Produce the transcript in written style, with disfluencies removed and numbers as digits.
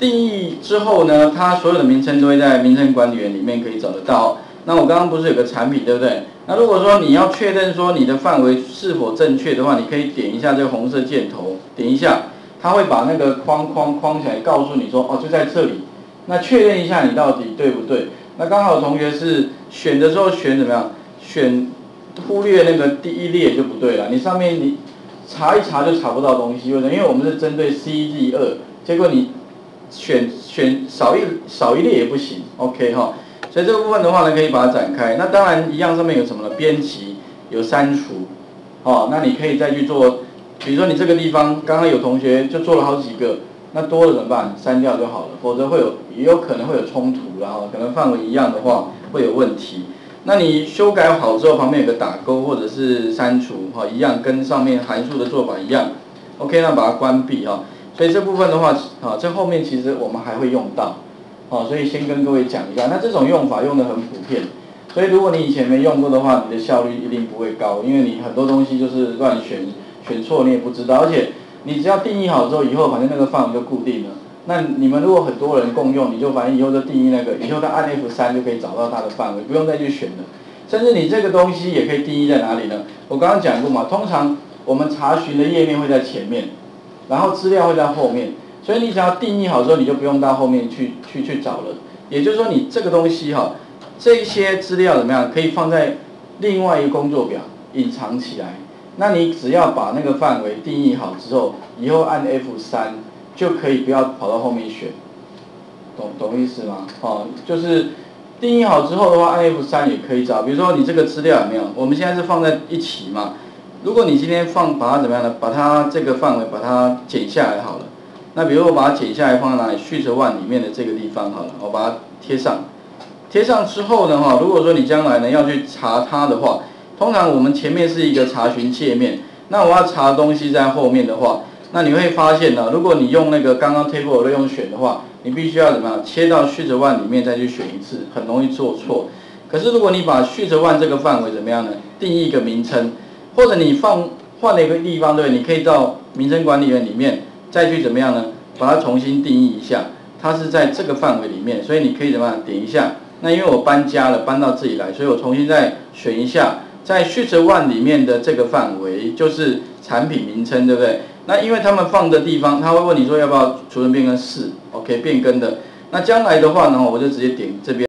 定义之后呢，它所有的名称都会在名称管理员里面可以找得到。那我刚刚不是有个产品，对不对？那如果说你要确认说你的范围是否正确的话，你可以点一下这个红色箭头，点一下，它会把那个框起来，告诉你说，哦，就在这里。那确认一下你到底对不对？那刚好同学是选的时候选怎么样？选忽略那个第一列就不对了。你上面你查一查就查不到东西，为什么？因为我们是针对 CZ2，结果你选少一列也不行 ，OK 哈。所以这个部分的话呢，可以把它展开。那当然一样，上面有什么呢？编辑，有删除，哦，那你可以再去做。比如说你这个地方刚刚有同学就做了好几个，那多了怎么办？删掉就好了，否则也有可能会有冲突，然后可能范围一样的话会有问题。那你修改好之后，旁边有个打勾或者是删除，哈，一样跟上面函数的做法一样。OK， 那把它关闭哈。所以这部分的话，啊，这后面其实我们还会用到。哦，所以先跟各位讲一下，那这种用法用的很普遍，所以如果你以前没用过的话，你的效率一定不会高，因为你很多东西就是乱选错你也不知道，而且你只要定义好之后，以后反正那个范围就固定了。那你们如果很多人共用，你就反正以后就定义那个，以后他按 F3就可以找到它的范围，不用再去选了。甚至你这个东西也可以定义在哪里呢？我刚刚讲过嘛，通常我们查询的页面会在前面，然后资料会在后面。所以你只要定义好之后，你就不用到后面去找了。也就是说，你这个东西哈，这些资料怎么样，可以放在另外一个工作表隐藏起来。那你只要把那个范围定义好之后，以后按 F3就可以不要跑到后面选，懂意思吗？哦，就是定义好之后的话，按 F3也可以找。比如说你这个资料有没有？我们现在是放在一起嘛。如果你今天把它怎么样呢？把它这个范围把它剪下来好了。那比如我把它剪下来放在哪里？Sheet1里面的这个地方好了，我把它贴上。贴上之后呢，如果说你将来呢要去查它的话，通常我们前面是一个查询界面，那我要查东西在后面的话，那你会发现呢，如果你用那个刚刚 Table 用选的话，你必须要怎么样？切到Sheet1里面再去选一次，很容易做错。可是如果你把Sheet1这个范围怎么样呢？定义一个名称，或者你换了一个地方，对，你可以到名称管理员里面。再去怎么样呢？把它重新定义一下，它是在这个范围里面，所以你可以怎么样点一下。那因为我搬家了，搬到这里来，所以我重新再选一下，在Sheet1里面的这个范围就是产品名称，对不对？那因为他们放的地方，他会问你说要不要储存变更4 ，OK 变更的。那将来的话呢，我就直接点这边。